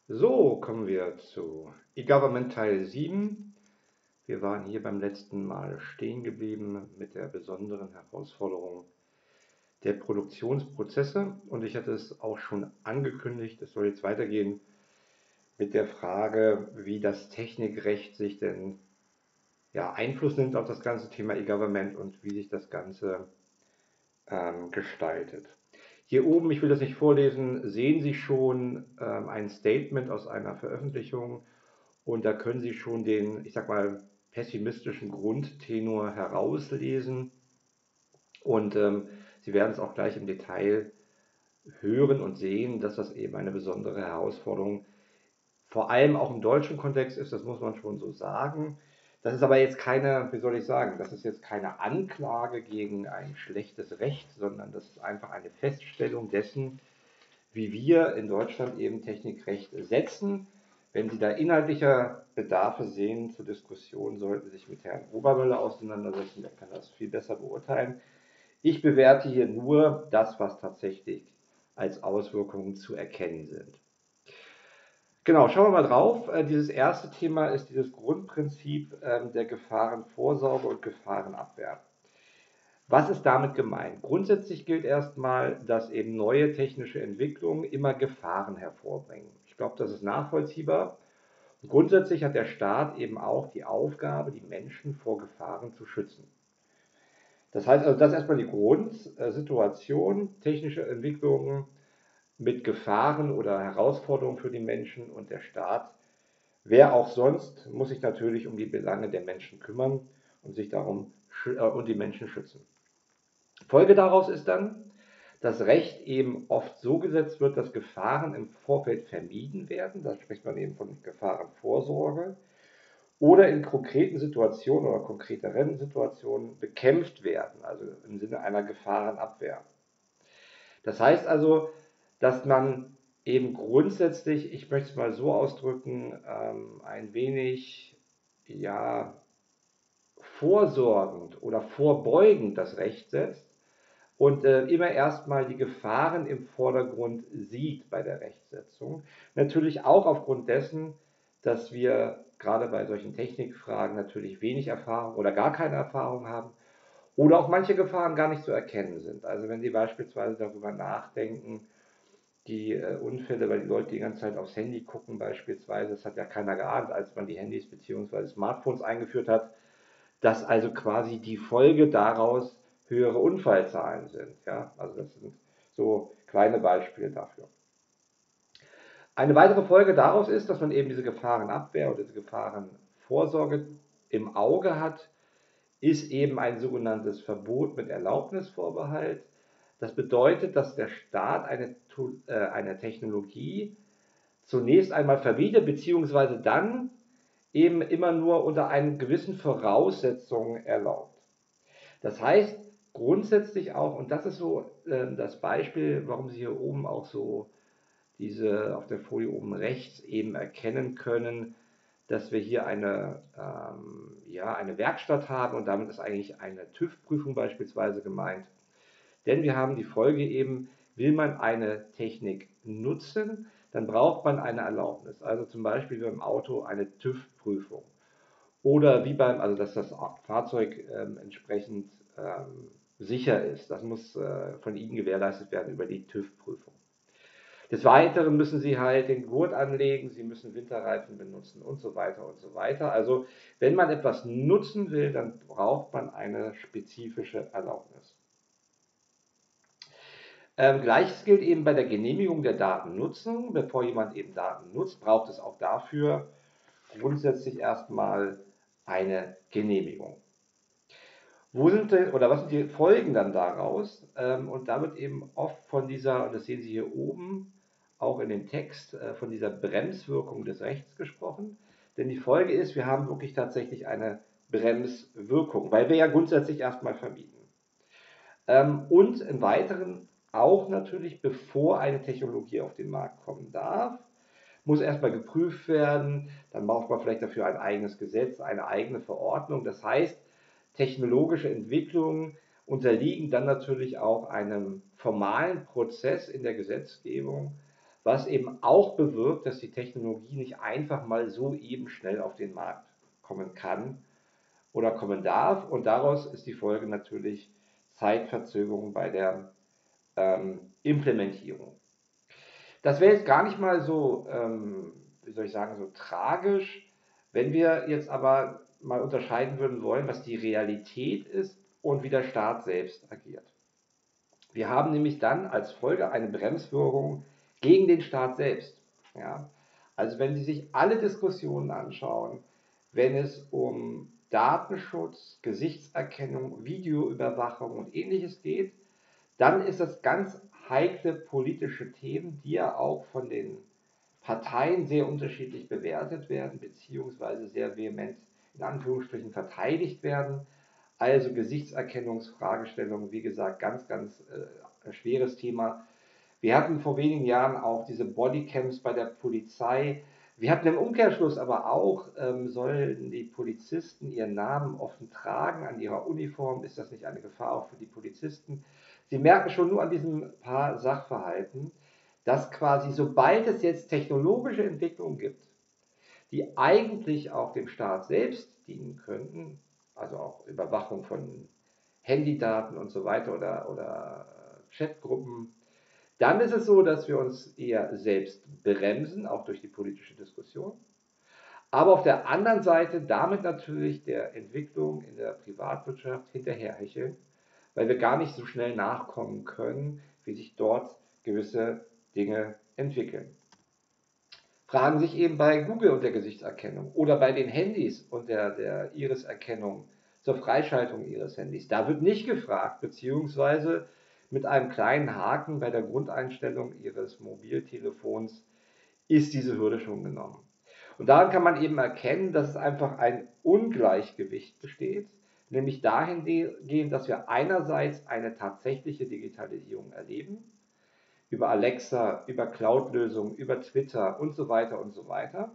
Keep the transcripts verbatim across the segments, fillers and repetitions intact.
So, kommen wir zu E-Government Teil sieben. Wir waren hier beim letzten Mal stehen geblieben mit der besonderen Herausforderung der Produktionsprozesse. Und ich hatte es auch schon angekündigt, es soll jetzt weitergehen mit der Frage, wie das Technikrecht sich denn ja, Einfluss nimmt auf das ganze Thema E-Government und wie sich das Ganze ähm, gestaltet. Hier oben, ich will das nicht vorlesen, sehen Sie schon ähm, ein Statement aus einer Veröffentlichung und da können Sie schon den, ich sag mal, pessimistischen Grundtenor herauslesen und ähm, Sie werden es auch gleich im Detail hören und sehen, dass das eben eine besondere Herausforderung vor allem auch im deutschen Kontext ist, das muss man schon so sagen. Das ist aber jetzt keine, wie soll ich sagen, das ist jetzt keine Anklage gegen ein schlechtes Recht, sondern das ist einfach eine Feststellung dessen, wie wir in Deutschland eben Technikrecht setzen. Wenn Sie da inhaltlicher Bedarfe sehen zur Diskussion, sollten Sie sich mit Herrn Obermöller auseinandersetzen, der kann das viel besser beurteilen. Ich bewerte hier nur das, was tatsächlich als Auswirkungen zu erkennen sind. Genau, schauen wir mal drauf. Äh, dieses erste Thema ist dieses Grundprinzip ähm, der Gefahrenvorsorge und Gefahrenabwehr. Was ist damit gemeint? Grundsätzlich gilt erstmal, dass eben neue technische Entwicklungen immer Gefahren hervorbringen. Ich glaube, das ist nachvollziehbar. Und grundsätzlich hat der Staat eben auch die Aufgabe, die Menschen vor Gefahren zu schützen. Das heißt also, das ist erstmal die Grundsituation. Technische Entwicklungen mit Gefahren oder Herausforderungen für die Menschen und der Staat. Wer auch sonst muss sich natürlich um die Belange der Menschen kümmern und sich darum äh, und die Menschen schützen. Folge daraus ist dann, dass Recht eben oft so gesetzt wird, dass Gefahren im Vorfeld vermieden werden. Da spricht man eben von Gefahrenvorsorge. Oder in konkreten Situationen oder konkreteren Situationen bekämpft werden, also im Sinne einer Gefahrenabwehr. Das heißt also, dass man eben grundsätzlich, ich möchte es mal so ausdrücken, ähm, ein wenig ja, vorsorgend oder vorbeugend das Recht setzt und äh, immer erstmal die Gefahren im Vordergrund sieht bei der Rechtsetzung. Natürlich auch aufgrund dessen, dass wir gerade bei solchen Technikfragen natürlich wenig Erfahrung oder gar keine Erfahrung haben oder auch manche Gefahren gar nicht zu erkennen sind. Also wenn Sie beispielsweise darüber nachdenken, die äh, Unfälle, weil die Leute die ganze Zeit aufs Handy gucken beispielsweise, das hat ja keiner geahnt, als man die Handys bzw. Smartphones eingeführt hat, dass also quasi die Folge daraus höhere Unfallzahlen sind. Ja? Also das sind so kleine Beispiele dafür. Eine weitere Folge daraus ist, dass man eben diese Gefahrenabwehr oder diese Gefahrenvorsorge im Auge hat, ist eben ein sogenanntes Verbot mit Erlaubnisvorbehalt. Das bedeutet, dass der Staat eine, äh, eine Technologie zunächst einmal verbietet, beziehungsweise dann eben immer nur unter einen gewissen Voraussetzungen erlaubt. Das heißt grundsätzlich auch, und das ist so äh, das Beispiel, warum Sie hier oben auch so diese auf der Folie oben rechts eben erkennen können, dass wir hier eine, ähm, ja, eine Werkstatt haben und damit ist eigentlich eine TÜV-Prüfung beispielsweise gemeint. Denn wir haben die Folge eben, will man eine Technik nutzen, dann braucht man eine Erlaubnis. Also zum Beispiel beim Auto eine TÜV-Prüfung. Oder wie beim, also dass das Fahrzeug ähm, entsprechend ähm, sicher ist. Das muss äh, von Ihnen gewährleistet werden über die TÜV-Prüfung. Des Weiteren müssen Sie halt den Gurt anlegen, Sie müssen Winterreifen benutzen und so weiter und so weiter. Also wenn man etwas nutzen will, dann braucht man eine spezifische Erlaubnis. Ähm, Gleiches gilt eben bei der Genehmigung der Datennutzung. Bevor jemand eben Daten nutzt, braucht es auch dafür grundsätzlich erstmal eine Genehmigung. Wo sind denn, oder was sind die Folgen dann daraus? Ähm, und da wird eben oft von dieser, und das sehen Sie hier oben, auch in dem Text, äh, von dieser Bremswirkung des Rechts gesprochen. Denn die Folge ist, wir haben wirklich tatsächlich eine Bremswirkung, weil wir ja grundsätzlich erstmal verbieten. Ähm, und im Weiteren auch natürlich, bevor eine Technologie auf den Markt kommen darf, muss erstmal geprüft werden, dann braucht man vielleicht dafür ein eigenes Gesetz, eine eigene Verordnung. Das heißt, technologische Entwicklungen unterliegen dann natürlich auch einem formalen Prozess in der Gesetzgebung, was eben auch bewirkt, dass die Technologie nicht einfach mal so eben schnell auf den Markt kommen kann oder kommen darf. Und daraus ist die Folge natürlich Zeitverzögerung bei der ähm, Implementierung. Das wäre jetzt gar nicht mal so, ähm, wie soll ich sagen, so tragisch, wenn wir jetzt aber mal unterscheiden würden wollen, was die Realität ist und wie der Staat selbst agiert. Wir haben nämlich dann als Folge eine Bremswirkung gegen den Staat selbst. Ja? Also wenn Sie sich alle Diskussionen anschauen, wenn es um Datenschutz, Gesichtserkennung, Videoüberwachung und ähnliches geht, dann ist das ganz heikle politische Themen, die ja auch von den Parteien sehr unterschiedlich bewertet werden, beziehungsweise sehr vehement in Anführungsstrichen verteidigt werden. Also Gesichtserkennungsfragestellungen, wie gesagt, ganz, ganz äh, schweres Thema. Wir hatten vor wenigen Jahren auch diese Bodycams bei der Polizei. Wir hatten im Umkehrschluss aber auch, ähm, sollen die Polizisten ihren Namen offen tragen an ihrer Uniform? Ist das nicht eine Gefahr auch für die Polizisten? Sie merken schon nur an diesen paar Sachverhalten, dass quasi sobald es jetzt technologische Entwicklungen gibt, die eigentlich auch dem Staat selbst dienen könnten, also auch Überwachung von Handydaten und so weiter oder, oder Chatgruppen, dann ist es so, dass wir uns eher selbst bremsen, auch durch die politische Diskussion, aber auf der anderen Seite damit natürlich der Entwicklung in der Privatwirtschaft hinterherhecheln, weil wir gar nicht so schnell nachkommen können, wie sich dort gewisse Dinge entwickeln. Fragen sich eben bei Google und der Gesichtserkennung oder bei den Handys und der, der Iriserkennung zur Freischaltung Ihres Handys. Da wird nicht gefragt, beziehungsweise mit einem kleinen Haken bei der Grundeinstellung Ihres Mobiltelefons ist diese Hürde schon genommen. Und daran kann man eben erkennen, dass es einfach ein Ungleichgewicht besteht, nämlich dahingehend, dass wir einerseits eine tatsächliche Digitalisierung erleben, über Alexa, über Cloud-Lösungen, über Twitter und so weiter und so weiter.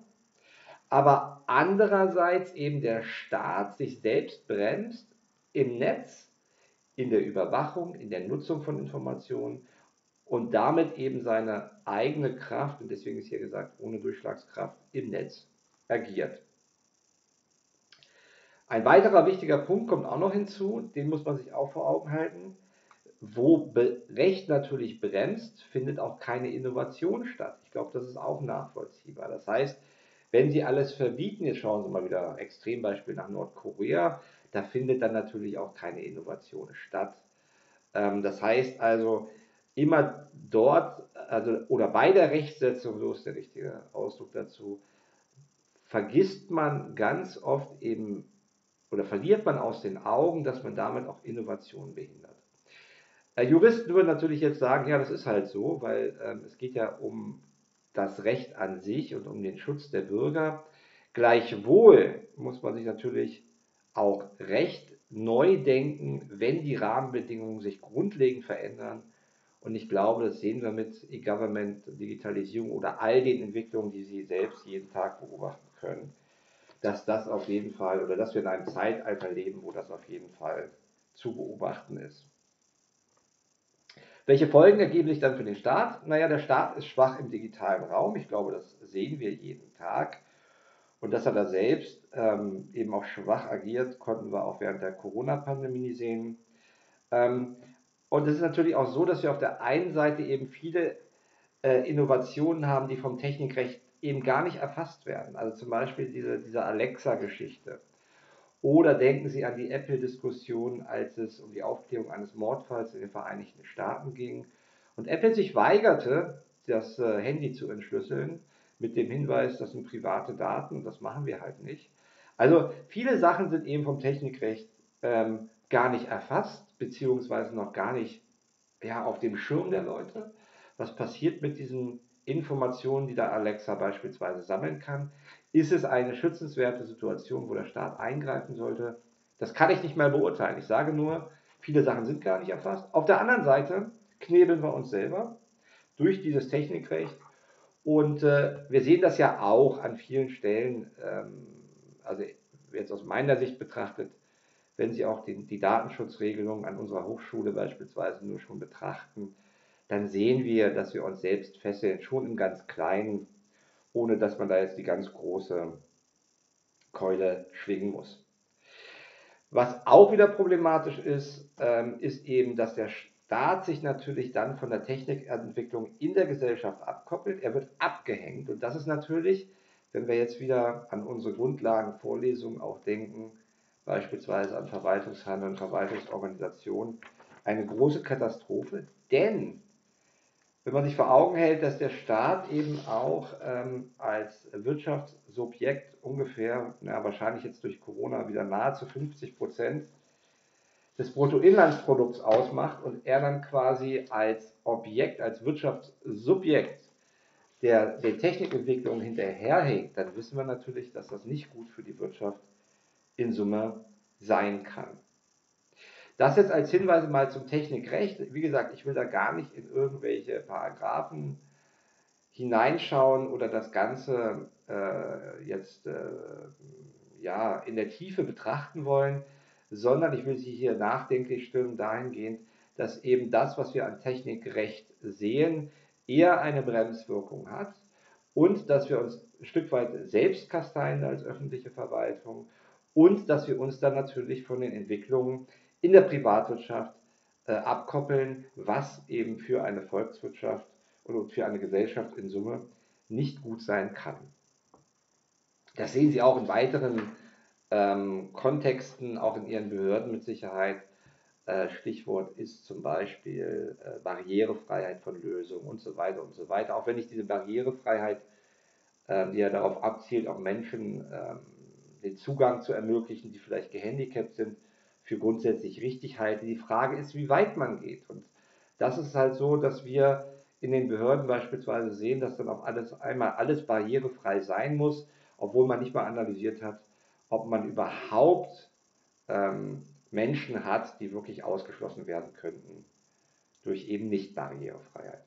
Aber andererseits eben der Staat sich selbst bremst im Netz, in der Überwachung, in der Nutzung von Informationen und damit eben seine eigene Kraft, und deswegen ist hier gesagt, ohne Durchschlagskraft im Netz agiert. Ein weiterer wichtiger Punkt kommt auch noch hinzu, den muss man sich auch vor Augen halten. Wo Recht natürlich bremst, findet auch keine Innovation statt. Ich glaube, das ist auch nachvollziehbar. Das heißt, wenn Sie alles verbieten, jetzt schauen Sie mal wieder Extrembeispiel nach Nordkorea, da findet dann natürlich auch keine Innovation statt. Das heißt also, immer dort, also, oder bei der Rechtsetzung, so ist der richtige Ausdruck dazu, vergisst man ganz oft eben oder verliert man aus den Augen, dass man damit auch Innovation behindert. Juristen würden natürlich jetzt sagen, ja, das ist halt so, weil ähm, es geht ja um das Recht an sich und um den Schutz der Bürger. Gleichwohl muss man sich natürlich auch Recht neu denken, wenn die Rahmenbedingungen sich grundlegend verändern. Und ich glaube, das sehen wir mit E-Government, Digitalisierung oder all den Entwicklungen, die Sie selbst jeden Tag beobachten können, dass das auf jeden Fall oder dass wir in einem Zeitalter leben, wo das auf jeden Fall zu beobachten ist. Welche Folgen ergeben sich dann für den Staat? Naja, der Staat ist schwach im digitalen Raum. Ich glaube, das sehen wir jeden Tag. Und dass er da selbst ähm, eben auch schwach agiert, konnten wir auch während der Corona-Pandemie sehen. Ähm, und es ist natürlich auch so, dass wir auf der einen Seite eben viele äh, Innovationen haben, die vom Technikrecht eben gar nicht erfasst werden. Also zum Beispiel diese, diese Alexa-Geschichte. Oder denken Sie an die Apple-Diskussion, als es um die Aufklärung eines Mordfalls in den Vereinigten Staaten ging und Apple sich weigerte, das äh, Handy zu entschlüsseln mit dem Hinweis, das sind private Daten, das machen wir halt nicht. Also viele Sachen sind eben vom Technikrecht ähm, gar nicht erfasst, beziehungsweise noch gar nicht ja, auf dem Schirm der Leute. Was passiert mit diesen Informationen, die da Alexa beispielsweise sammeln kann? Ist es eine schützenswerte Situation, wo der Staat eingreifen sollte? Das kann ich nicht mehr beurteilen. Ich sage nur, viele Sachen sind gar nicht erfasst. Auf der anderen Seite knebeln wir uns selber durch dieses Technikrecht. Und äh, wir sehen das ja auch an vielen Stellen, ähm, also jetzt aus meiner Sicht betrachtet, wenn Sie auch die, die Datenschutzregelung an unserer Hochschule beispielsweise nur schon betrachten, dann sehen wir, dass wir uns selbst fesseln, schon im ganz Kleinen, ohne dass man da jetzt die ganz große Keule schwingen muss. Was auch wieder problematisch ist, ähm, ist eben, dass der Staat sich natürlich dann von der Technikentwicklung in der Gesellschaft abkoppelt. Er wird abgehängt und das ist natürlich, wenn wir jetzt wieder an unsere Grundlagenvorlesungen auch denken, beispielsweise an Verwaltungshandel und Verwaltungsorganisation, eine große Katastrophe, denn wenn man sich vor Augen hält, dass der Staat eben auch ähm, als Wirtschaftssubjekt ungefähr, na, wahrscheinlich jetzt durch Corona wieder nahezu fünfzig Prozent des Bruttoinlandsprodukts ausmacht und er dann quasi als Objekt, als Wirtschaftssubjekt der, der Technikentwicklung hinterherhängt, dann wissen wir natürlich, dass das nicht gut für die Wirtschaft in Summe sein kann. Das jetzt als Hinweise mal zum Technikrecht. Wie gesagt, ich will da gar nicht in irgendwelche Paragraphen hineinschauen oder das Ganze äh, jetzt äh, ja, in der Tiefe betrachten wollen, sondern ich will Sie hier nachdenklich stimmen dahingehend, dass eben das, was wir an Technikrecht sehen, eher eine Bremswirkung hat und dass wir uns ein Stück weit selbst kasteien als öffentliche Verwaltung und dass wir uns dann natürlich von den Entwicklungen in der Privatwirtschaft äh, abkoppeln, was eben für eine Volkswirtschaft und für eine Gesellschaft in Summe nicht gut sein kann. Das sehen Sie auch in weiteren ähm, Kontexten, auch in Ihren Behörden mit Sicherheit. Äh, Stichwort ist zum Beispiel äh, Barrierefreiheit von Lösungen und so weiter und so weiter. Auch wenn ich diese Barrierefreiheit, äh, die ja darauf abzielt, auch Menschen äh, den Zugang zu ermöglichen, die vielleicht gehandicapt sind, für grundsätzlich richtig halte. Die Frage ist, wie weit man geht. Und das ist halt so, dass wir in den Behörden beispielsweise sehen, dass dann auch alles einmal alles barrierefrei sein muss, obwohl man nicht mal analysiert hat, ob man überhaupt ähm, Menschen hat, die wirklich ausgeschlossen werden könnten durch eben Nicht-Barrierefreiheit.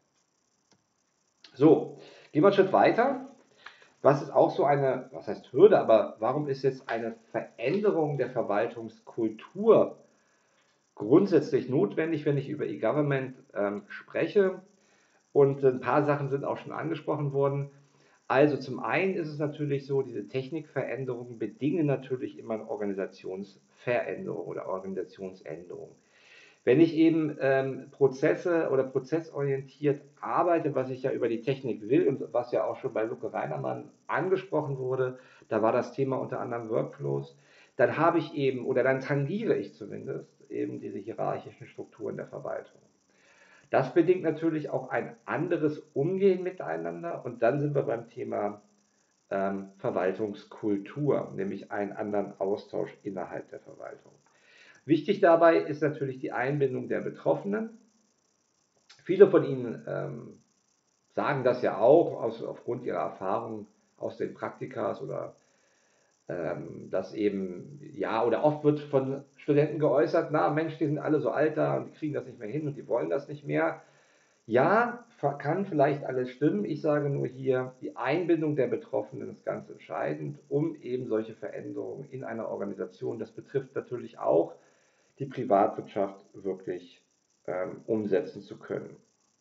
So, gehen wir einen Schritt weiter. Was ist auch so eine, was heißt Hürde, aber warum ist jetzt eine Veränderung der Verwaltungskultur grundsätzlich notwendig, wenn ich über E-Government ähm, spreche? Und ein paar Sachen sind auch schon angesprochen worden. Also zum einen ist es natürlich so, diese Technikveränderungen bedingen natürlich immer eine Organisationsveränderung oder Organisationsänderung. Wenn ich eben ähm, Prozesse oder prozessorientiert arbeite, was ich ja über die Technik will und was ja auch schon bei Luke Reinermann angesprochen wurde, da war das Thema unter anderem Workflows, dann habe ich eben, oder dann tangiere ich zumindest eben diese hierarchischen Strukturen der Verwaltung. Das bedingt natürlich auch ein anderes Umgehen miteinander und dann sind wir beim Thema ähm, Verwaltungskultur, nämlich einen anderen Austausch innerhalb der Verwaltung. Wichtig dabei ist natürlich die Einbindung der Betroffenen. Viele von Ihnen ähm, sagen das ja auch aus, aufgrund ihrer Erfahrungen aus den Praktikas oder ähm, dass eben, ja, oder oft wird von Studenten geäußert, na Mensch, die sind alle so alt da und die kriegen das nicht mehr hin und die wollen das nicht mehr. Ja, kann vielleicht alles stimmen. Ich sage nur hier, die Einbindung der Betroffenen ist ganz entscheidend, um eben solche Veränderungen in einer Organisation, das betrifft natürlich auch die Privatwirtschaft, wirklich ähm, umsetzen zu können.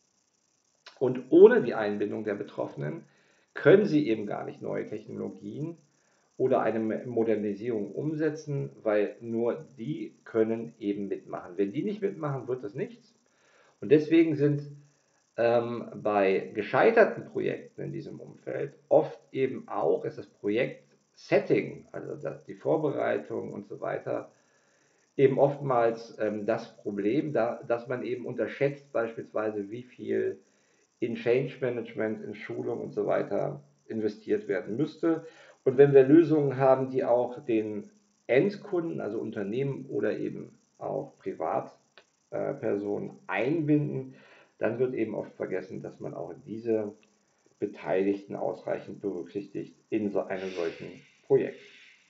Und ohne die Einbindung der Betroffenen können sie eben gar nicht neue Technologien oder eine Modernisierung umsetzen, weil nur die können eben mitmachen. Wenn die nicht mitmachen, wird das nichts. Und deswegen sind ähm, bei gescheiterten Projekten in diesem Umfeld oft eben auch ist das Projektsetting, also das, die Vorbereitung und so weiter, eben oftmals ähm, das Problem, da, dass man eben unterschätzt beispielsweise, wie viel in Change Management, in Schulung und so weiter investiert werden müsste. Und wenn wir Lösungen haben, die auch den Endkunden, also Unternehmen oder eben auch Privatpersonen einbinden, dann wird eben oft vergessen, dass man auch diese Beteiligten ausreichend berücksichtigt in so einem solchen Projekt.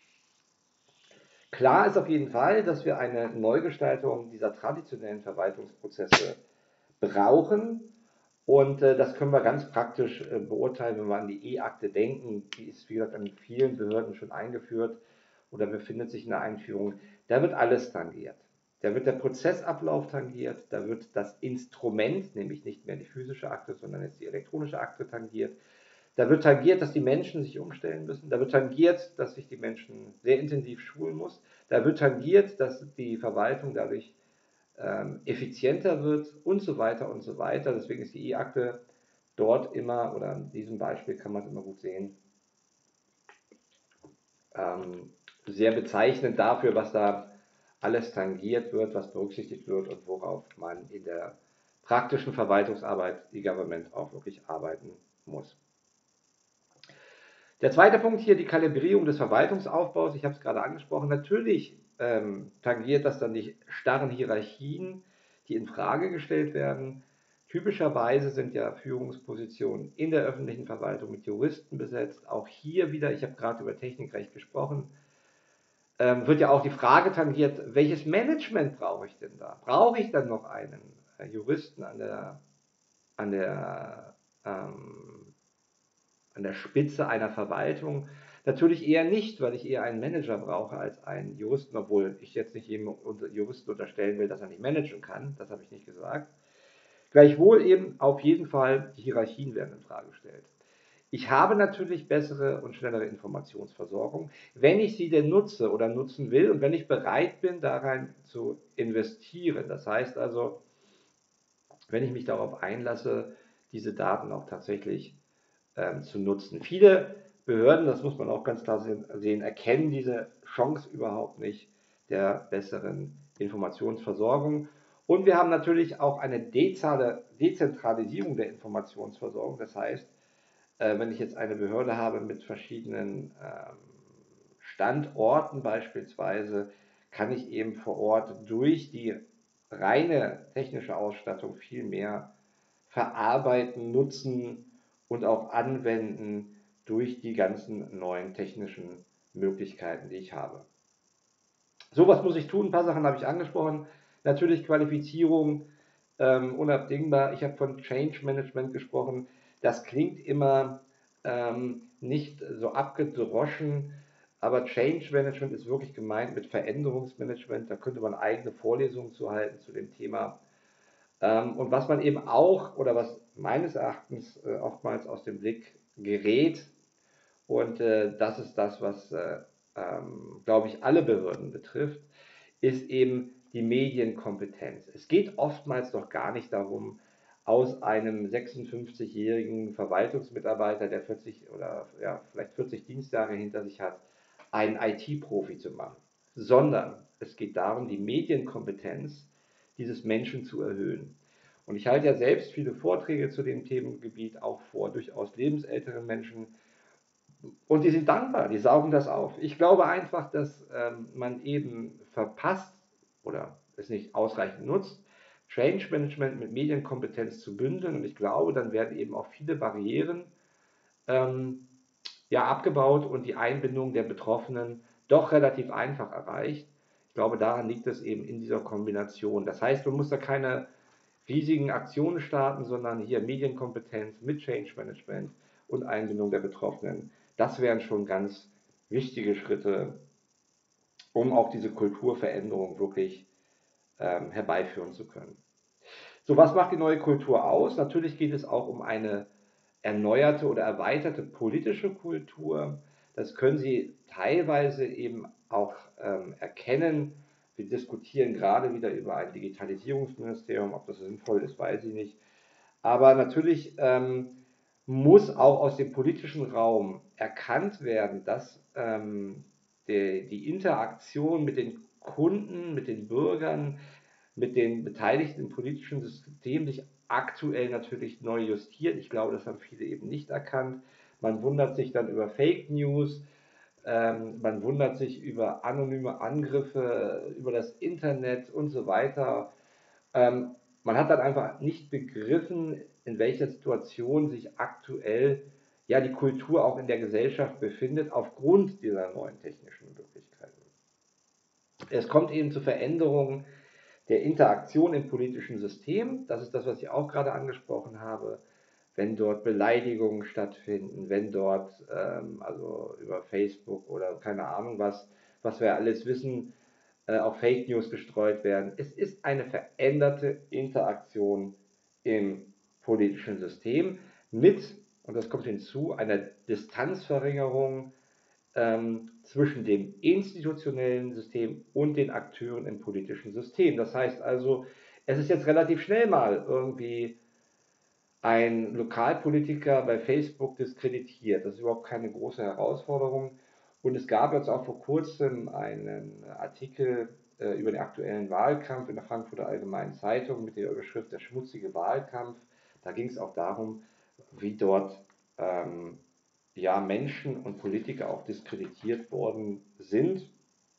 Klar ist auf jeden Fall, dass wir eine Neugestaltung dieser traditionellen Verwaltungsprozesse brauchen. Und äh, das können wir ganz praktisch äh, beurteilen, wenn wir an die E-Akte denken. Die ist, wie gesagt, an vielen Behörden schon eingeführt oder befindet sich in der Einführung. Da wird alles tangiert. Da wird der Prozessablauf tangiert, da wird das Instrument, nämlich nicht mehr die physische Akte, sondern jetzt die elektronische Akte tangiert. Da wird tangiert, dass die Menschen sich umstellen müssen. Da wird tangiert, dass sich die Menschen sehr intensiv schulen muss. Da wird tangiert, dass die Verwaltung dadurch ähm, effizienter wird und so weiter und so weiter. Deswegen ist die E-Akte dort immer, oder an diesem Beispiel kann man es immer gut sehen, ähm, sehr bezeichnend dafür, was da alles tangiert wird, was berücksichtigt wird und worauf man in der praktischen Verwaltungsarbeit, die Government, auch wirklich arbeiten muss. Der zweite Punkt hier, die Kalibrierung des Verwaltungsaufbaus. Ich habe es gerade angesprochen. Natürlich ähm, tangiert das dann die starren Hierarchien, die in Frage gestellt werden. Typischerweise sind ja Führungspositionen in der öffentlichen Verwaltung mit Juristen besetzt. Auch hier wieder, ich habe gerade über Technikrecht gesprochen, ähm, wird ja auch die Frage tangiert, welches Management brauche ich denn da? Brauche ich dann noch einen äh, Juristen an der, an der ähm, an der Spitze einer Verwaltung? Natürlich eher nicht, weil ich eher einen Manager brauche als einen Juristen, obwohl ich jetzt nicht jedem Juristen unterstellen will, dass er nicht managen kann. Das habe ich nicht gesagt. Gleichwohl eben auf jeden Fall die Hierarchien werden in Frage gestellt. Ich habe natürlich bessere und schnellere Informationsversorgung, wenn ich sie denn nutze oder nutzen will und wenn ich bereit bin, darin zu investieren. Das heißt also, wenn ich mich darauf einlasse, diese Daten auch tatsächlich ähm, zu nutzen. Viele Behörden, das muss man auch ganz klar sehen, erkennen diese Chance überhaupt nicht der besseren Informationsversorgung. Und wir haben natürlich auch eine Dezentralisierung der Informationsversorgung. Das heißt, äh, wenn ich jetzt eine Behörde habe mit verschiedenen ähm, Standorten beispielsweise, kann ich eben vor Ort durch die reine technische Ausstattung viel mehr verarbeiten, nutzen und auch anwenden durch die ganzen neuen technischen Möglichkeiten, die ich habe. So, was muss ich tun? Ein paar Sachen habe ich angesprochen. Natürlich Qualifizierung, ähm, unabdingbar. Ich habe von Change Management gesprochen. Das klingt immer ähm, nicht so abgedroschen, aber Change Management ist wirklich gemeint mit Veränderungsmanagement. Da könnte man eigene Vorlesungen zu halten zu dem Thema. Ähm, und was man eben auch, oder was meines Erachtens äh, oftmals aus dem Blick gerät, und äh, das ist das, was, äh, ähm, glaube ich, alle Behörden betrifft, ist eben die Medienkompetenz. Es geht oftmals doch gar nicht darum, aus einem sechsundfünfzigjährigen Verwaltungsmitarbeiter, der vierzig oder ja, vielleicht vierzig Dienstjahre hinter sich hat, einen I T-Profi zu machen, sondern es geht darum, die Medienkompetenz dieses Menschen zu erhöhen. Und ich halte ja selbst viele Vorträge zu dem Themengebiet auch vor, durchaus lebensälteren Menschen. Und die sind dankbar, die saugen das auf. Ich glaube einfach, dass ähm, man eben verpasst oder es nicht ausreichend nutzt, Change Management mit Medienkompetenz zu bündeln. Und ich glaube, dann werden eben auch viele Barrieren ähm, ja, abgebaut und die Einbindung der Betroffenen doch relativ einfach erreicht. Ich glaube, daran liegt es eben in dieser Kombination. Das heißt, man muss da keine riesigen Aktionen starten, sondern hier Medienkompetenz mit Change Management und Einbindung der Betroffenen. Das wären schon ganz wichtige Schritte, um auch diese Kulturveränderung wirklich ähm, herbeiführen zu können. So, was macht die neue Kultur aus? Natürlich geht es auch um eine erneuerte oder erweiterte politische Kultur. Das können Sie teilweise eben auch ähm, erkennen. Wir diskutieren gerade wieder über ein Digitalisierungsministerium. Ob das sinnvoll ist, weiß ich nicht. Aber natürlich ähm, muss auch aus dem politischen Raum erkannt werden, dass ähm, die, die Interaktion mit den Kunden, mit den Bürgern, mit den Beteiligten im politischen System sich aktuell natürlich neu justiert. Ich glaube, das haben viele eben nicht erkannt. Man wundert sich dann über Fake News, ähm, man wundert sich über anonyme Angriffe, über das Internet und so weiter. Ähm, man hat dann einfach nicht begriffen, in welcher Situation sich aktuell ja die Kultur auch in der Gesellschaft befindet, aufgrund dieser neuen technischen Möglichkeiten. Es kommt eben zu Veränderungen der Interaktion im politischen System. Das ist das, was ich auch gerade angesprochen habe. Wenn dort Beleidigungen stattfinden, wenn dort, ähm, also über Facebook oder keine Ahnung was, was wir alles wissen, äh, auch Fake News gestreut werden. Es ist eine veränderte Interaktion im politischen System mit, und das kommt hinzu, einer Distanzverringerung ähm, zwischen dem institutionellen System und den Akteuren im politischen System. Das heißt also, es ist jetzt relativ schnell mal irgendwie ein Lokalpolitiker bei Facebook diskreditiert. Das ist überhaupt keine große Herausforderung. Und es gab jetzt auch vor kurzem einen Artikel äh, über den aktuellen Wahlkampf in der Frankfurter Allgemeinen Zeitung mit der Überschrift Der schmutzige Wahlkampf. Da ging es auch darum, wie dort ähm, ja, Menschen und Politiker auch diskreditiert worden sind.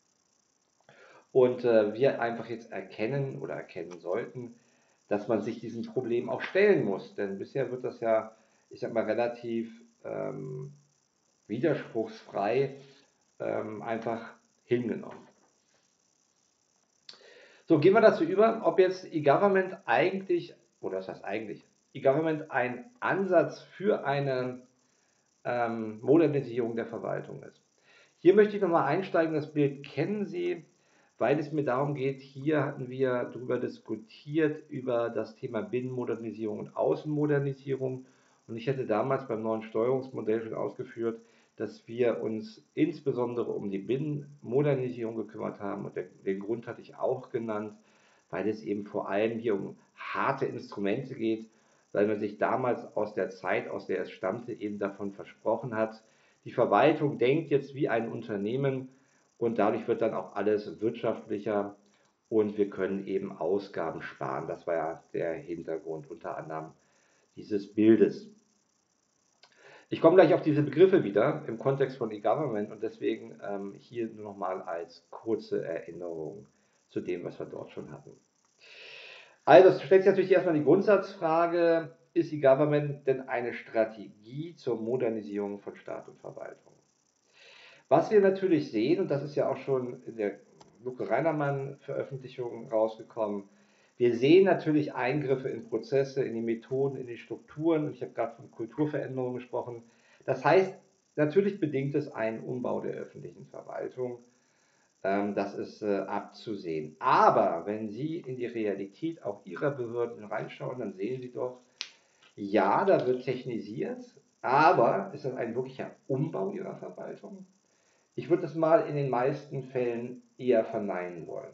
Und äh, wir einfach jetzt erkennen oder erkennen sollten, dass man sich diesem Problem auch stellen muss. Denn bisher wird das ja, ich sag mal, relativ ähm, widerspruchsfrei ähm, einfach hingenommen. So, gehen wir dazu über, ob jetzt E-Government eigentlich, oder was heißt eigentlich, E-Government ein Ansatz für eine ähm, Modernisierung der Verwaltung ist. Hier möchte ich nochmal einsteigen, das Bild kennen Sie, weil es mir darum geht, hier hatten wir darüber diskutiert, über das Thema Binnenmodernisierung und Außenmodernisierung. Und ich hätte damals beim neuen Steuerungsmodell schon ausgeführt, dass wir uns insbesondere um die Binnenmodernisierung gekümmert haben. Und der, den Grund hatte ich auch genannt, weil es eben vor allem hier um harte Instrumente geht, weil man sich damals aus der Zeit, aus der es stammte, eben davon versprochen hat, die Verwaltung denkt jetzt wie ein Unternehmen und dadurch wird dann auch alles wirtschaftlicher und wir können eben Ausgaben sparen. Das war ja der Hintergrund unter anderem dieses Bildes. Ich komme gleich auf diese Begriffe wieder im Kontext von E-Government und deswegen ähm, hier nur nochmal als kurze Erinnerung zu dem, was wir dort schon hatten. Also, es stellt sich natürlich erstmal die Grundsatzfrage, ist E-Government denn eine Strategie zur Modernisierung von Staat und Verwaltung? Was wir natürlich sehen, und das ist ja auch schon in der Luke Reinermann-Veröffentlichung rausgekommen, wir sehen natürlich Eingriffe in Prozesse, in die Methoden, in die Strukturen. Ich habe gerade von Kulturveränderungen gesprochen. Das heißt, natürlich bedingt es einen Umbau der öffentlichen Verwaltung. Ähm, das ist äh, abzusehen. Aber wenn Sie in die Realität auch Ihrer Behörden reinschauen, dann sehen Sie doch, ja, da wird technisiert, aber ist das ein wirklicher Umbau Ihrer Verwaltung? Ich würde das mal in den meisten Fällen eher verneinen wollen.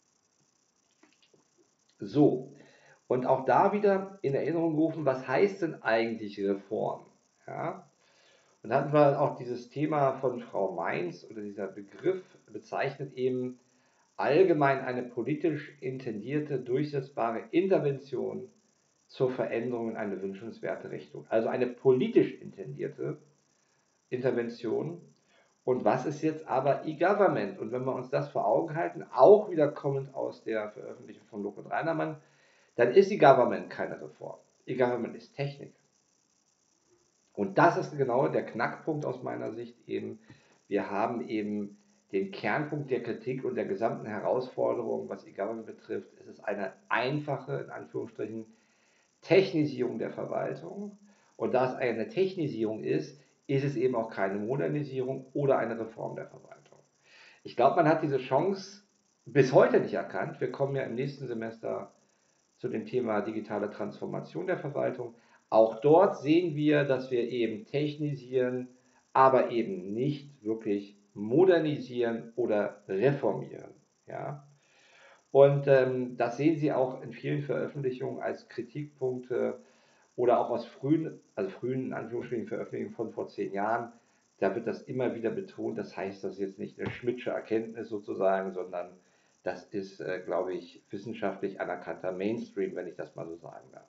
So, und auch da wieder in Erinnerung gerufen, was heißt denn eigentlich Reform? Ja? Und da hatten wir auch dieses Thema von Frau Mainz oder dieser Begriff bezeichnet eben allgemein eine politisch intendierte, durchsetzbare Intervention zur Veränderung in eine wünschenswerte Richtung. Also eine politisch intendierte Intervention. Und was ist jetzt aber E-Government? Und wenn wir uns das vor Augen halten, auch wieder kommend aus der Veröffentlichung von Luke Reinermann, dann ist E-Government keine Reform. E-Government ist Technik. Und das ist genau der Knackpunkt aus meiner Sicht eben. Wir haben eben den Kernpunkt der Kritik und der gesamten Herausforderung, was E-Government betrifft. Es ist eine einfache, in Anführungsstrichen, Technisierung der Verwaltung. Und da es eine Technisierung ist, ist es eben auch keine Modernisierung oder eine Reform der Verwaltung. Ich glaube, man hat diese Chance bis heute nicht erkannt. Wir kommen ja im nächsten Semester zu dem Thema digitale Transformation der Verwaltung. Auch dort sehen wir, dass wir eben technisieren, aber eben nicht wirklich modernisieren oder reformieren. Ja? Und ähm, das sehen Sie auch in vielen Veröffentlichungen als Kritikpunkte oder auch aus frühen, also frühen in Anführungsstrichen Veröffentlichungen von vor zehn Jahren. Da wird das immer wieder betont. Das heißt, das ist jetzt nicht eine Schmidtsche Erkenntnis sozusagen, sondern das ist, äh, glaube ich, wissenschaftlich anerkannter Mainstream, wenn ich das mal so sagen darf.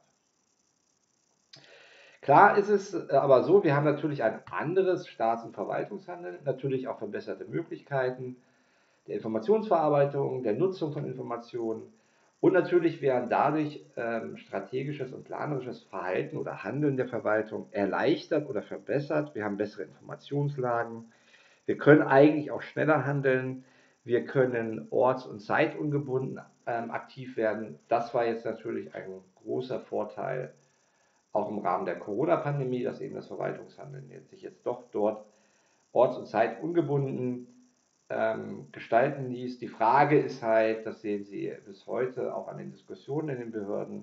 Klar ist es äh, aber so, wir haben natürlich ein anderes Staats- und Verwaltungshandeln, natürlich auch verbesserte Möglichkeiten der Informationsverarbeitung, der Nutzung von Informationen und natürlich werden dadurch ähm, strategisches und planerisches Verhalten oder Handeln der Verwaltung erleichtert oder verbessert. Wir haben bessere Informationslagen. Wir können eigentlich auch schneller handeln. Wir können orts- und zeitungebunden ähm, aktiv werden. Das war jetzt natürlich ein großer Vorteil, auch im Rahmen der Corona-Pandemie, dass eben das Verwaltungshandeln sich jetzt doch dort orts- und zeitungebunden ähm, gestalten ließ. Die Frage ist halt, das sehen Sie bis heute auch an den Diskussionen in den Behörden,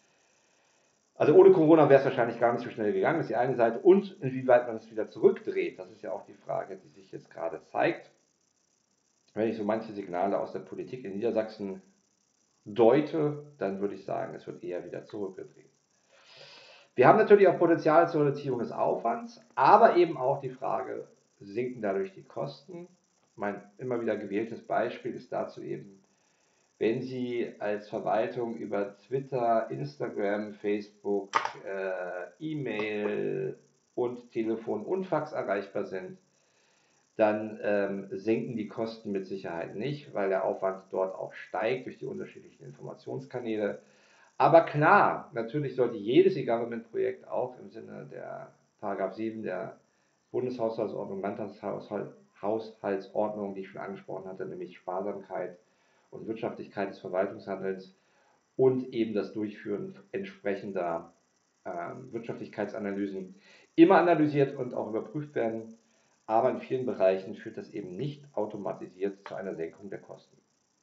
also ohne Corona wäre es wahrscheinlich gar nicht so schnell gegangen, das ist die eine Seite. Und inwieweit man es wieder zurückdreht, das ist ja auch die Frage, die sich jetzt gerade zeigt. Wenn ich so manche Signale aus der Politik in Niedersachsen deute, dann würde ich sagen, es wird eher wieder zurückgedreht. Wir haben natürlich auch Potenzial zur Reduzierung des Aufwands, aber eben auch die Frage, sinken dadurch die Kosten? Mein immer wieder gewähltes Beispiel ist dazu eben, wenn Sie als Verwaltung über Twitter, Instagram, Facebook, äh, E-Mail und Telefon und Fax erreichbar sind, dann ähm, sinken die Kosten mit Sicherheit nicht, weil der Aufwand dort auch steigt durch die unterschiedlichen Informationskanäle. Aber klar, natürlich sollte jedes E-Government-Projekt auch im Sinne der Paragraph sieben der Bundeshaushaltsordnung, Landtagshaushaltsordnung, die ich schon angesprochen hatte, nämlich Sparsamkeit und Wirtschaftlichkeit des Verwaltungshandelns und eben das Durchführen entsprechender ähm, Wirtschaftlichkeitsanalysen immer analysiert und auch überprüft werden. Aber in vielen Bereichen führt das eben nicht automatisiert zu einer Senkung der Kosten.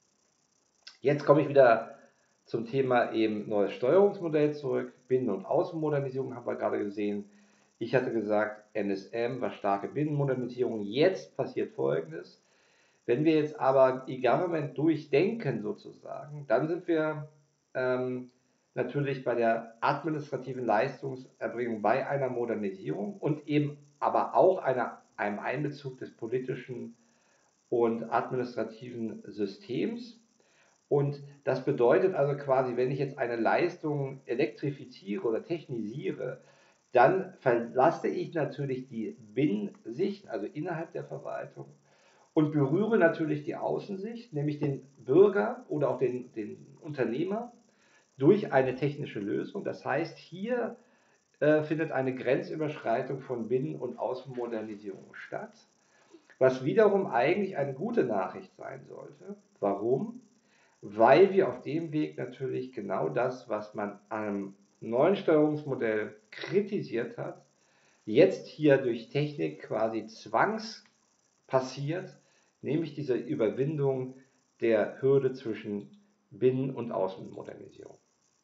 Jetzt komme ich wieder zum Thema eben neues Steuerungsmodell zurück. Binnen- und Außenmodernisierung haben wir gerade gesehen. Ich hatte gesagt, N S M war starke Binnenmodernisierung. Jetzt passiert Folgendes. Wenn wir jetzt aber E-Government durchdenken sozusagen, dann sind wir ähm, natürlich bei der administrativen Leistungserbringung bei einer Modernisierung und eben aber auch einer, einem Einbezug des politischen und administrativen Systems. Und das bedeutet also quasi, wenn ich jetzt eine Leistung elektrifiziere oder technisiere, dann verlasse ich natürlich die Binnensicht, also innerhalb der Verwaltung, und berühre natürlich die Außensicht, nämlich den Bürger oder auch den, den Unternehmer durch eine technische Lösung. Das heißt, hier äh, findet eine Grenzüberschreitung von Binnen- und Außenmodernisierung statt, was wiederum eigentlich eine gute Nachricht sein sollte. Warum? Weil wir auf dem Weg natürlich genau das, was man am neuen Steuerungsmodell kritisiert hat, jetzt hier durch Technik quasi zwangspassiert, nämlich diese Überwindung der Hürde zwischen Binnen- und Außenmodernisierung.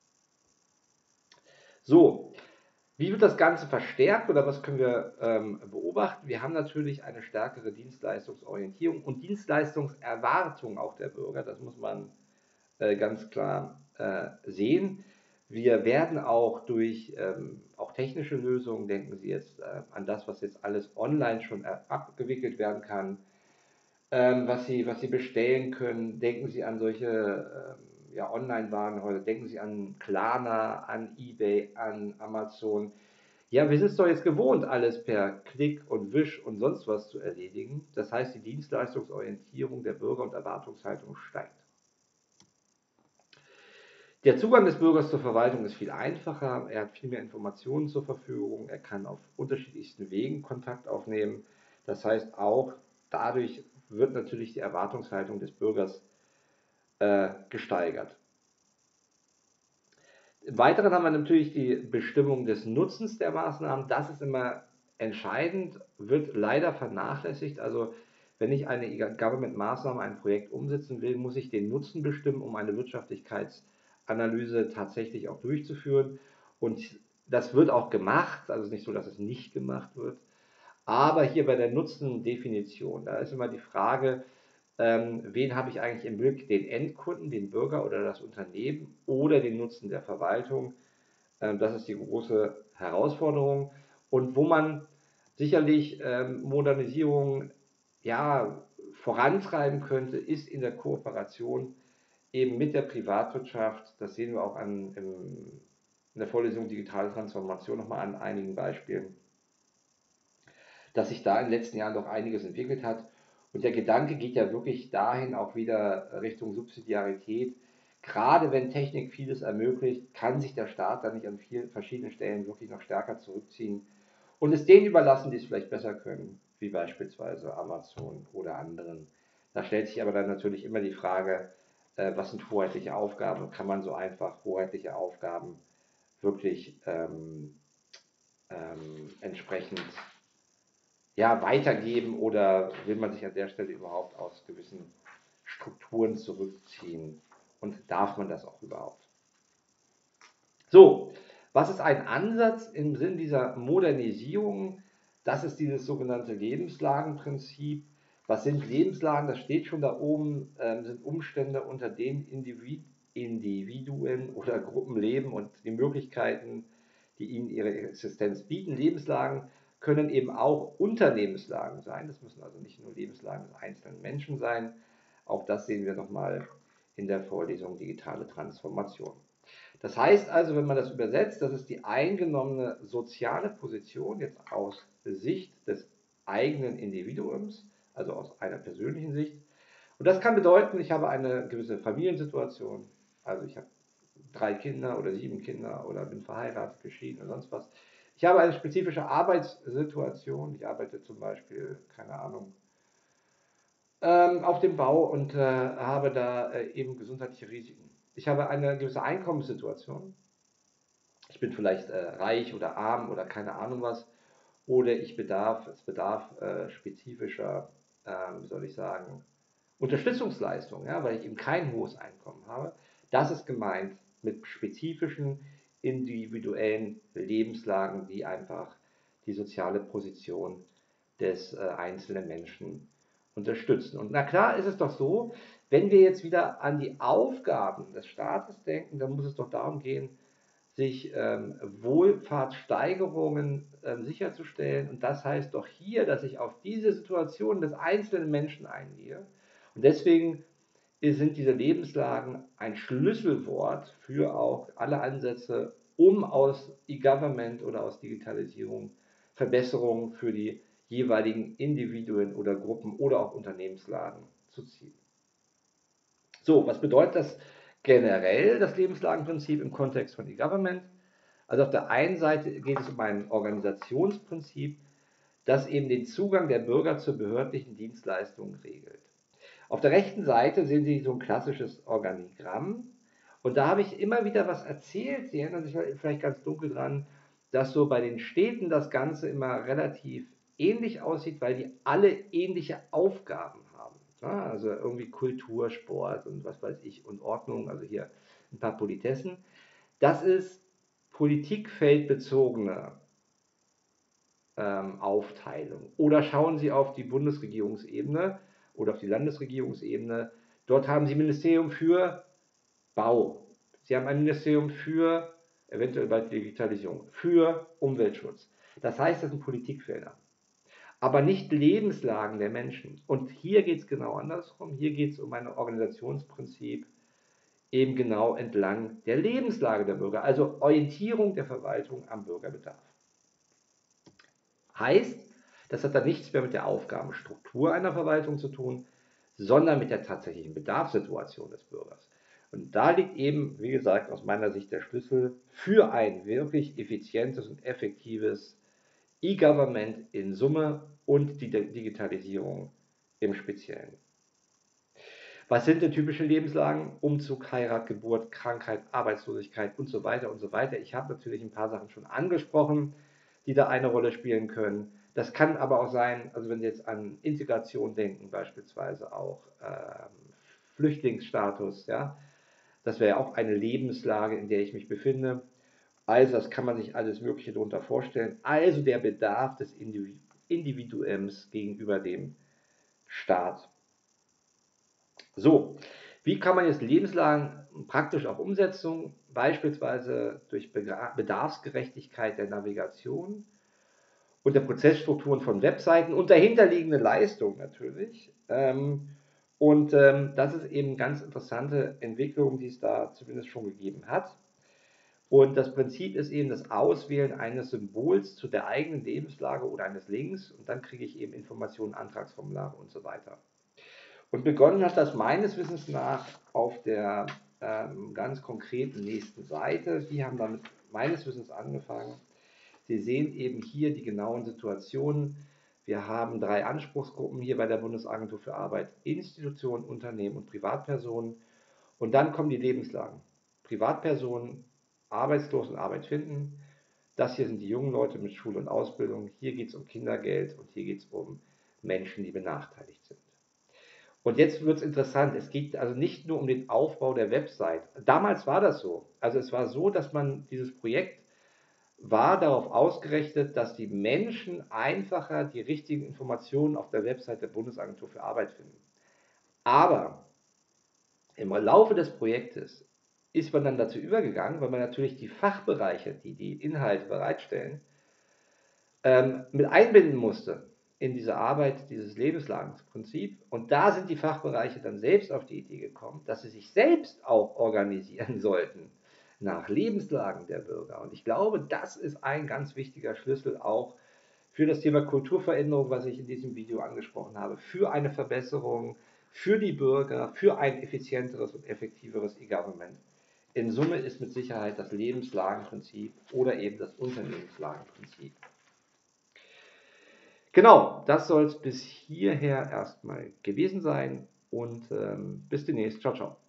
So, wie wird das Ganze verstärkt oder was können wir ähm, beobachten? Wir haben natürlich eine stärkere Dienstleistungsorientierung und Dienstleistungserwartung auch der Bürger, das muss man äh, ganz klar äh, sehen. Wir werden auch durch ähm, auch technische Lösungen, denken Sie jetzt äh, an das, was jetzt alles online schon äh, abgewickelt werden kann, ähm, was, Sie, was Sie bestellen können, denken Sie an solche ähm, ja, Online-Warenhäuser, denken Sie an Klarna, an eBay, an Amazon. Ja, wir sind es doch jetzt gewohnt, alles per Klick und Wisch und sonst was zu erledigen. Das heißt, die Dienstleistungsorientierung der Bürger und Erwartungshaltung steigt. Der Zugang des Bürgers zur Verwaltung ist viel einfacher, er hat viel mehr Informationen zur Verfügung, er kann auf unterschiedlichsten Wegen Kontakt aufnehmen. Das heißt, auch dadurch wird natürlich die Erwartungshaltung des Bürgers äh, gesteigert. Im Weiteren haben wir natürlich die Bestimmung des Nutzens der Maßnahmen. Das ist immer entscheidend, wird leider vernachlässigt. Also wenn ich eine E-Government-Maßnahme, ein Projekt umsetzen will, muss ich den Nutzen bestimmen, um eine Wirtschaftlichkeitsanalyse tatsächlich auch durchzuführen. Und das wird auch gemacht, also es ist nicht so, dass es nicht gemacht wird. Aber hier bei der Nutzendefinition, da ist immer die Frage, ähm, wen habe ich eigentlich im Blick? Den Endkunden, den Bürger oder das Unternehmen oder den Nutzen der Verwaltung? Ähm, das ist die große Herausforderung. Und wo man sicherlich ähm, Modernisierung ja, vorantreiben könnte, ist in der Kooperation eben mit der Privatwirtschaft. Das sehen wir auch an, im, in der Vorlesung Digitale Transformation nochmal an einigen Beispielen, dass sich da in den letzten Jahren doch einiges entwickelt hat. Und der Gedanke geht ja wirklich dahin, auch wieder Richtung Subsidiarität. Gerade wenn Technik vieles ermöglicht, kann sich der Staat dann nicht an vielen verschiedenen Stellen wirklich noch stärker zurückziehen und es denen überlassen, die es vielleicht besser können, wie beispielsweise Amazon oder anderen. Da stellt sich aber dann natürlich immer die Frage, äh, was sind hoheitliche Aufgaben? Kann man so einfach hoheitliche Aufgaben wirklich ähm, ähm, entsprechend ja, weitergeben oder will man sich an der Stelle überhaupt aus gewissen Strukturen zurückziehen und darf man das auch überhaupt? So, was ist ein Ansatz im Sinn dieser Modernisierung? Das ist dieses sogenannte Lebenslagenprinzip. Was sind Lebenslagen? Das steht schon da oben, ähm, sind Umstände, unter denen Individ Individuen oder Gruppen leben und die Möglichkeiten, die ihnen ihre Existenz bieten. Lebenslagen können eben auch Unternehmenslagen sein. Das müssen also nicht nur Lebenslagen des einzelnen Menschen sein. Auch das sehen wir nochmal in der Vorlesung Digitale Transformation. Das heißt also, wenn man das übersetzt, das ist die eingenommene soziale Position jetzt aus Sicht des eigenen Individuums, also aus einer persönlichen Sicht. Und das kann bedeuten, ich habe eine gewisse Familiensituation, also ich habe drei Kinder oder sieben Kinder oder bin verheiratet, geschieden oder sonst was. Ich habe eine spezifische Arbeitssituation, ich arbeite zum Beispiel, keine Ahnung, ähm, auf dem Bau und äh, habe da äh, eben gesundheitliche Risiken. Ich habe eine gewisse Einkommenssituation. Ich bin vielleicht äh, reich oder arm oder keine Ahnung was. Oder ich bedarf, es bedarf äh, spezifischer, äh, wie soll ich sagen, Unterstützungsleistungen, ja, weil ich eben kein hohes Einkommen habe. Das ist gemeint mit spezifischen individuellen Lebenslagen, die einfach die soziale Position des äh, einzelnen Menschen unterstützen. Und na klar ist es doch so, wenn wir jetzt wieder an die Aufgaben des Staates denken, dann muss es doch darum gehen, sich ähm, Wohlfahrtssteigerungen ähm, sicherzustellen. Und das heißt doch hier, dass ich auf diese Situation des einzelnen Menschen eingehe. Und deswegen sind diese Lebenslagen ein Schlüsselwort für auch alle Ansätze, um aus E-Government oder aus Digitalisierung Verbesserungen für die jeweiligen Individuen oder Gruppen oder auch Unternehmenslagen zu ziehen. So, was bedeutet das generell, das Lebenslagenprinzip im Kontext von E-Government? Also auf der einen Seite geht es um ein Organisationsprinzip, das eben den Zugang der Bürger zur behördlichen Dienstleistung regelt. Auf der rechten Seite sehen Sie so ein klassisches Organigramm. Und da habe ich immer wieder was erzählt. Sie erinnern sich vielleicht ganz dunkel dran, dass so bei den Städten das Ganze immer relativ ähnlich aussieht, weil die alle ähnliche Aufgaben haben. Ja, also irgendwie Kultur, Sport und was weiß ich und Ordnung, also hier ein paar Politessen. Das ist politikfeldbezogene ähm, Aufteilung. Oder schauen Sie auf die Bundesregierungsebene oder auf die Landesregierungsebene. Dort haben Sie ein Ministerium für Bau. Sie haben ein Ministerium für, eventuell bei Digitalisierung, für Umweltschutz. Das heißt, das sind Politikfelder, aber nicht Lebenslagen der Menschen. Und hier geht es genau andersrum. Hier geht es um ein Organisationsprinzip, eben genau entlang der Lebenslage der Bürger, also Orientierung der Verwaltung am Bürgerbedarf. Heißt, das hat dann nichts mehr mit der Aufgabenstruktur einer Verwaltung zu tun, sondern mit der tatsächlichen Bedarfssituation des Bürgers. Und da liegt eben, wie gesagt, aus meiner Sicht der Schlüssel für ein wirklich effizientes und effektives E-Government in Summe und die Digitalisierung im Speziellen. Was sind denn typische Lebenslagen? Umzug, Heirat, Geburt, Krankheit, Arbeitslosigkeit und so weiter und so weiter. Ich habe natürlich ein paar Sachen schon angesprochen, die da eine Rolle spielen können. Das kann aber auch sein, also wenn Sie jetzt an Integration denken, beispielsweise auch ähm, Flüchtlingsstatus, ja, das wäre ja auch eine Lebenslage, in der ich mich befinde. Also das kann man sich alles Mögliche darunter vorstellen. Also der Bedarf des Individuums gegenüber dem Staat. So, wie kann man jetzt Lebenslagen praktisch auch umsetzen? Beispielsweise durch Bedarfsgerechtigkeit der Navigation und der Prozessstrukturen von Webseiten und dahinterliegende Leistung natürlich. Ähm, und ähm, das ist eben eine ganz interessante Entwicklung, die es da zumindest schon gegeben hat. Und das Prinzip ist eben das Auswählen eines Symbols zu der eigenen Lebenslage oder eines Links und dann kriege ich eben Informationen, Antragsformulare und so weiter. Und begonnen hat das meines Wissens nach auf der ähm, ganz konkreten nächsten Seite. Die haben damit meines Wissens angefangen. Sie sehen eben hier die genauen Situationen. Wir haben drei Anspruchsgruppen hier bei der Bundesagentur für Arbeit: Institutionen, Unternehmen und Privatpersonen. Und dann kommen die Lebenslagen. Privatpersonen, arbeitslos und Arbeit finden. Das hier sind die jungen Leute mit Schule und Ausbildung. Hier geht es um Kindergeld und hier geht es um Menschen, die benachteiligt sind. Und jetzt wird es interessant. Es geht also nicht nur um den Aufbau der Website. Damals war das so. Also es war so, dass man dieses Projekt war darauf ausgerichtet, dass die Menschen einfacher die richtigen Informationen auf der Website der Bundesagentur für Arbeit finden. Aber im Laufe des Projektes ist man dann dazu übergegangen, weil man natürlich die Fachbereiche, die die Inhalte bereitstellen, ähm, mit einbinden musste in diese Arbeit, dieses Lebenslagenprinzip. Und da sind die Fachbereiche dann selbst auf die Idee gekommen, dass sie sich selbst auch organisieren sollten nach Lebenslagen der Bürger. Und ich glaube, das ist ein ganz wichtiger Schlüssel auch für das Thema Kulturveränderung, was ich in diesem Video angesprochen habe, für eine Verbesserung, für die Bürger, für ein effizienteres und effektiveres E-Government. In Summe ist mit Sicherheit das Lebenslagenprinzip oder eben das Unternehmenslagenprinzip. Genau, das soll es bis hierher erstmal gewesen sein und ähm, bis demnächst. Ciao, ciao.